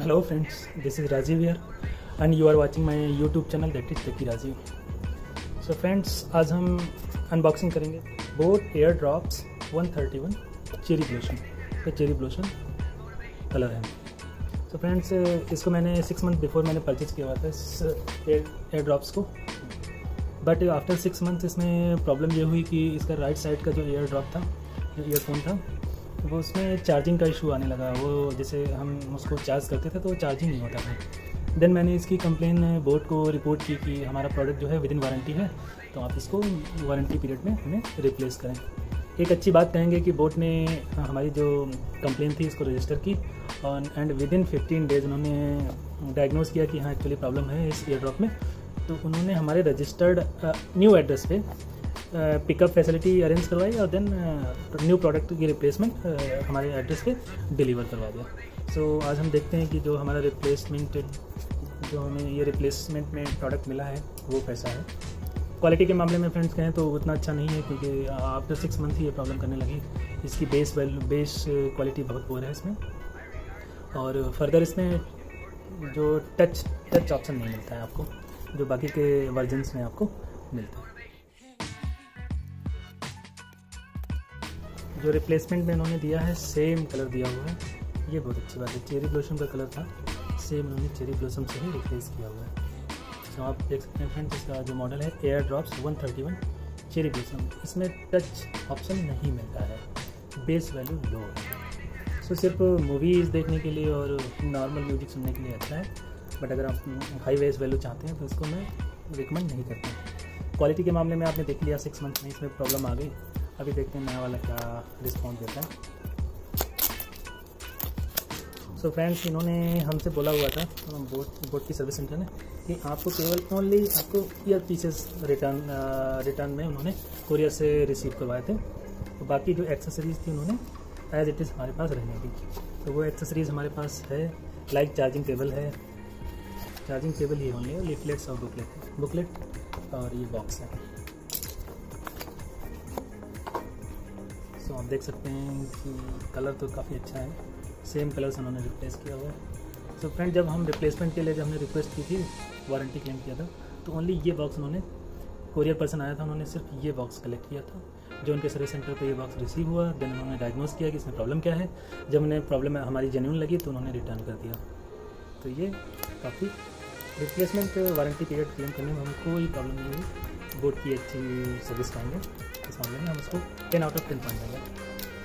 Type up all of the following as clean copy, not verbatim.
Hello friends, this is Rajiv here and you are watching my YouTube channel that is Techie Rajiv. So friends, आज हम unboxing करेंगे boAt Airdopes 131 cherry blossom. ये cherry blossom colour है। तो friends, इसको मैंने 6 month before मैंने purchase किया हुआ था इस एयर ड्रॉप्स को, बट आफ्टर 6 मंथ्स इसमें प्रॉब्लम ये हुई कि इसका राइट साइड का जो एयर ड्रॉप था, जो ईयरफोन था, वो उसमें चार्जिंग का इशू आने लगा। वो जैसे हम उसको चार्ज करते थे तो वो चार्जिंग नहीं होता था। देन मैंने इसकी कंप्लेन बोट को रिपोर्ट की कि हमारा प्रोडक्ट जो है विद इन वारंटी है, तो आप इसको वारंटी पीरियड में हमें रिप्लेस करें। एक अच्छी बात कहेंगे कि बोट ने हमारी जो कंप्लेन थी इसको रजिस्टर की एंड विद इन 15 डेज उन्होंने डायग्नोज किया कि हाँ एक्चुअली प्रॉब्लम है इस ईयर ड्रॉप में। तो उन्होंने हमारे रजिस्टर्ड न्यू एड्रेस पे पिकअप फैसिलिटी अरेंज करवाई और देन न्यू प्रोडक्ट की रिप्लेसमेंट हमारे एड्रेस पे डिलीवर करवा दिया। सो आज हम देखते हैं कि जो हमारा जो हमें ये रिप्लेसमेंट में प्रोडक्ट मिला है वो कैसा है। क्वालिटी के मामले में फ्रेंड्स कहें तो उतना अच्छा नहीं है, क्योंकि आफ्टर 6 मंथ ही ये प्रॉब्लम करने लगी। इसकी बेस क्वालिटी बहुत पुअर है इसमें, और फर्दर इसमें जो टच ऑप्शन नहीं मिलता है आपको, जो बाकी के वर्जन्स में आपको मिलता है। जो रिप्लेसमेंट में इन्होंने दिया है सेम कलर दिया हुआ है, ये बहुत अच्छी बात है। चेरी ब्लोसम का कलर था, सेम इन्होंने चेरी ब्लोसम से ही रिप्लेस किया हुआ है। तो आप देख सकते हैं फ्रेंड्स, इसका जो मॉडल है एयर ड्रॉप्स 131 चेरी ब्लोसम, इसमें टच ऑप्शन नहीं मिलता है, बेस वैल्यू लो है। सो सिर्फ मूवीज़ देखने के लिए और नॉर्मल म्यूजिक सुनने के लिए अच्छा है, बट अगर आप हाई बेस वैल्यू चाहते हैं तो इसको मैं रिकमेंड नहीं करता। क्वालिटी के मामले में आपने देख लिया 6 मंथ में इसमें प्रॉब्लम आ गई। अभी देखते हैं नया वाला क्या रिस्पॉन्स देता है। सो फ्रेंड्स, इन्होंने हमसे बोला हुआ था बोट की सर्विस सेंटर ने कि आपको केवल ओनली आपको ईयर पीसेस रिटर्न में उन्होंने कोरियर से रिसीव करवाए थे, तो बाकी जो एक्सेसरीज़ थी उन्होंने एज इट इज़ हमारे पास रहने दी। तो वो एक्सेसरीज़ हमारे पास है, लाइक चार्जिंग केबल है, चार्जिंग केबल ही ओनली है, लीफलेट्स और बुकलेट और ये बॉक्स है। सो आप देख सकते हैं कि कलर तो काफ़ी अच्छा है, सेम कलर से उन्होंने रिप्लेस किया हुआ है। सो फ्रेंड, जब हम रिप्लेसमेंट के लिए जब हमने रिक्वेस्ट की थी, वारंटी क्लेम किया था, तो ओनली ये बॉक्स उन्होंने, कोरियर पर्सन आया था, उन्होंने सिर्फ ये बॉक्स कलेक्ट किया था। जो उनके सर्विस सेंटर पे ये बॉक्स रिसीव हुआ, देन उन्होंने डायग्नोज किया कि इसमें प्रॉब्लम क्या है। जब उन्हें प्रॉब्लम हमारी जेन्युइन लगी तो उन्होंने रिटर्न कर दिया। तो ये काफ़ी रिप्लेसमेंट वारंटी पीरियड क्लेम करने में हमें कोई प्रॉब्लम नहीं हुई। बोट की अच्छी सर्विस पाएंगे, इस मामले में हम उसको 10 आउट ऑफ 10 पॉइंट देंगे।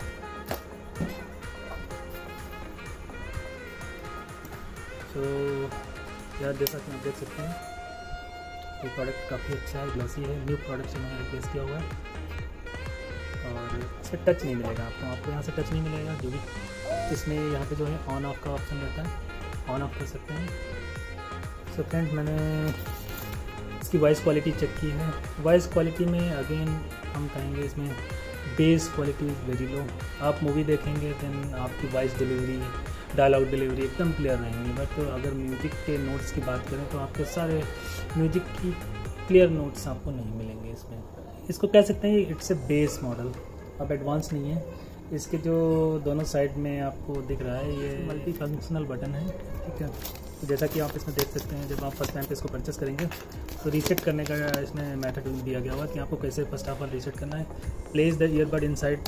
तो यार जैसा कि आप देख सकते हैं, ये प्रोडक्ट काफ़ी अच्छा है, ग्लॉसी है, न्यू प्रोडक्ट से मैंने रिप्लेस किया हुआ है और इसमें टच नहीं मिलेगा आपको यहाँ से टच नहीं मिलेगा। जो भी इसमें यहाँ पे जो है ऑन ऑफ का ऑप्शन रहता है, ऑन ऑफ कर सकते हैं। सो फ्रेंड्स, मैंने इसकी वॉइस क्वालिटी चेक की है। वॉइस क्वालिटी में अगेन हम कहेंगे इसमें बेस क्वालिटी वेरी लो। आप मूवी देखेंगे देन आपकी वॉइस डिलीवरी, डायलॉग डिलीवरी एकदम क्लियर रहेंगी, बट अगर म्यूजिक के नोट्स की बात करें तो आपके सारे म्यूजिक की क्लियर नोट्स आपको नहीं मिलेंगे इसमें। इसको कह सकते हैं इट्स ए बेस मॉडल, अब एडवांस नहीं है। इसके जो दोनों साइड में आपको दिख रहा है ये मल्टी फंक्शनल बटन है, ठीक है। तो जैसा कि आप इसमें देख सकते हैं, जब आप फर्स्ट टाइम पे इसको परचेस करेंगे तो रीसेट करने का इसमें मेथड दिया गया हुआ कि आपको कैसे फर्स्ट ऑफ ऑल रीसेट करना है। Place the earbud inside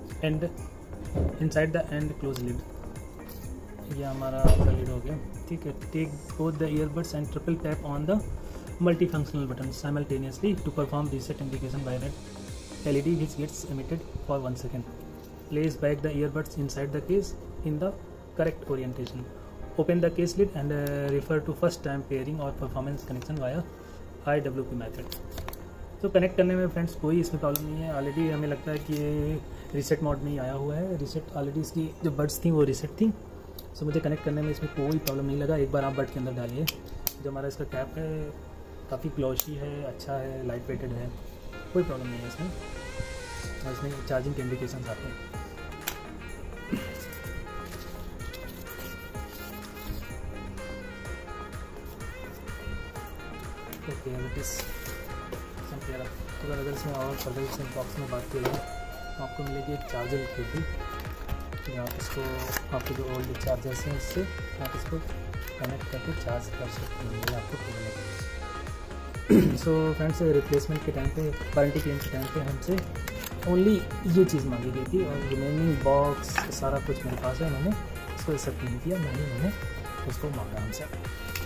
the and close lid, ये हमारा लीड हो गया, ठीक है। Take both the earbuds and triple tap on the multi functional button simultaneously to perform reset indication by red LED which gets emitted for 1 second. Place back the earbuds inside the case in the correct orientation. Open the case lid and refer to first time pairing or performance connection via IWP method. तो connect करने में friends कोई इसमें problem नहीं है। Already हमें लगता है कि ये रीसेट मोड में ही आया हुआ है, रीसेट ऑलरेडी इसकी जो बड्स थी वो रीसेट थी। सो मुझे कनेक्ट करने में इसमें कोई प्रॉब्लम नहीं लगा। एक बार आप बड के अंदर डालिए, जो हमारा इसका कैप है काफ़ी ग्लॉसी है, अच्छा है, लाइट वेटेड है, कोई प्रॉब्लम नहीं है इसमें। और इसमें चार्जिंग के इंडिकेशन आते हैं। ओके, अगर इसमें और फर्दर इसमें बॉक्स में बात की जाए तो आपको मिलेगी एक चार्जर केबल, तो आप इसको आपके जो ओल्ड चार्जर्स हैं इससे आप इसको कनेक्ट करके चार्ज कर सकते हैं। ये आपको प्रॉब्लम। सो फ्रेंड्स, रिप्लेसमेंट के टाइम पे, वारंटी क्लेम के टाइम पे हमसे ओनली ये चीज़ मांगी गई थी और रिमेनिंग बॉक्स सारा कुछ मेरे पास है। उन्होंने इसको एक्सेप्ट नहीं किया, नहीं उन्होंने उसको मांगा हमसे।